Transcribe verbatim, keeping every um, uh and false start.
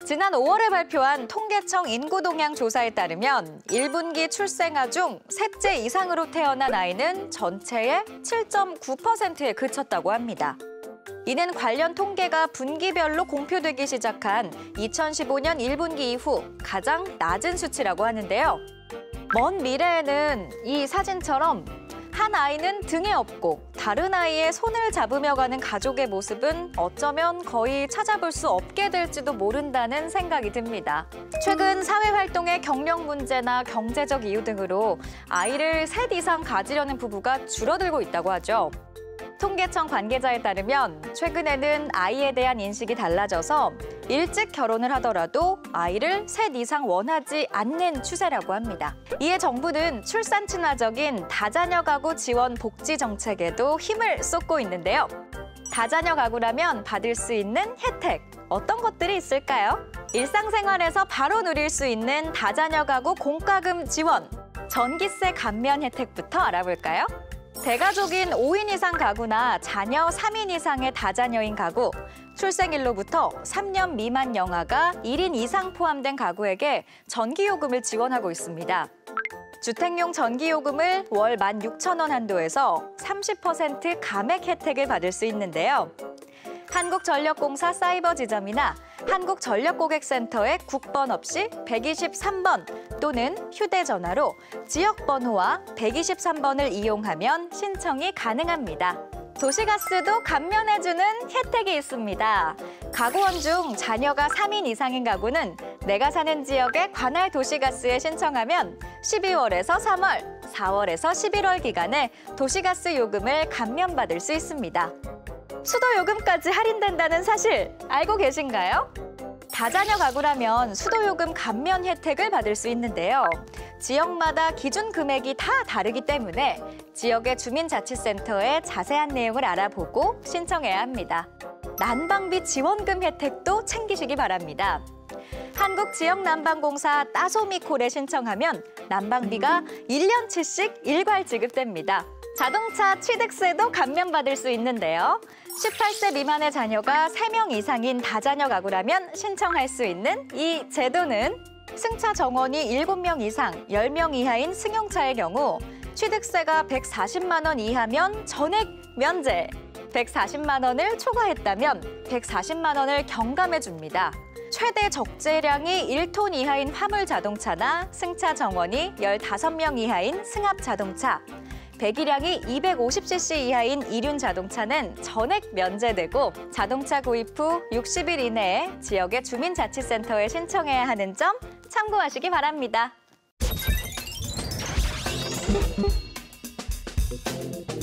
지난 오월에 발표한 통계청 인구동향 조사에 따르면 일 분기 출생아 중 셋째 이상으로 태어난 아이는 전체의 칠 점 구 퍼센트에 그쳤다고 합니다. 이는 관련 통계가 분기별로 공표되기 시작한 이천십오 년 일 분기 이후 가장 낮은 수치라고 하는데요. 먼 미래에는 이 사진처럼 한 아이는 등에 업고 다른 아이의 손을 잡으며 가는 가족의 모습은 어쩌면 거의 찾아볼 수 없게 될지도 모른다는 생각이 듭니다. 최근 사회활동의 경력 문제나 경제적 이유 등으로 아이를 셋 이상 가지려는 부부가 줄어들고 있다고 하죠. 통계청 관계자에 따르면 최근에는 아이에 대한 인식이 달라져서 일찍 결혼을 하더라도 아이를 셋 이상 원하지 않는 추세라고 합니다. 이에 정부는 출산 친화적인 다자녀 가구 지원 복지 정책에도 힘을 쏟고 있는데요. 다자녀 가구라면 받을 수 있는 혜택, 어떤 것들이 있을까요? 일상생활에서 바로 누릴 수 있는 다자녀 가구 공과금 지원, 전기세 감면 혜택부터 알아볼까요? 대가족인 오 인 이상 가구나 자녀 삼 인 이상의 다자녀인 가구, 출생일로부터 삼 년 미만 영아가 일 인 이상 포함된 가구에게 전기요금을 지원하고 있습니다. 주택용 전기요금을 월 만 육천 원 한도에서 삼십 퍼센트 감액 혜택을 받을 수 있는데요. 한국전력공사 사이버 지점이나 한국전력고객센터의 국번 없이 백이십삼 번 또는 휴대전화로 지역번호와 백이십삼 번을 이용하면 신청이 가능합니다. 도시가스도 감면해주는 혜택이 있습니다. 가구원 중 자녀가 삼 인 이상인 가구는 내가 사는 지역의 관할 도시가스에 신청하면 십이월에서 삼월, 사월에서 십일월 기간에 도시가스 요금을 감면받을 수 있습니다. 수도요금까지 할인된다는 사실 알고 계신가요? 다자녀 가구라면 수도요금 감면 혜택을 받을 수 있는데요. 지역마다 기준 금액이 다 다르기 때문에 지역의 주민자치센터의 자세한 내용을 알아보고 신청해야 합니다. 난방비 지원금 혜택도 챙기시기 바랍니다. 한국지역난방공사 따소미콜에 신청하면 난방비가 일 년치씩 일괄 지급됩니다. 자동차 취득세도 감면받을 수 있는데요. 십팔 세 미만의 자녀가 세 명 이상인 다자녀 가구라면 신청할 수 있는 이 제도는 승차 정원이 일곱 명 이상, 열 명 이하인 승용차의 경우 취득세가 백사십만 원 이하면 전액 면제, 백사십만 원을 초과했다면 백사십만 원을 경감해 줍니다. 최대 적재량이 일 톤 이하인 화물 자동차나 승차 정원이 열다섯 명 이하인 승합 자동차, 배기량이 이백오십 씨씨 이하인 이륜 자동차는 전액 면제되고 자동차 구입 후 육십 일 이내에 지역의 주민자치센터에 신청해야 하는 점 참고하시기 바랍니다.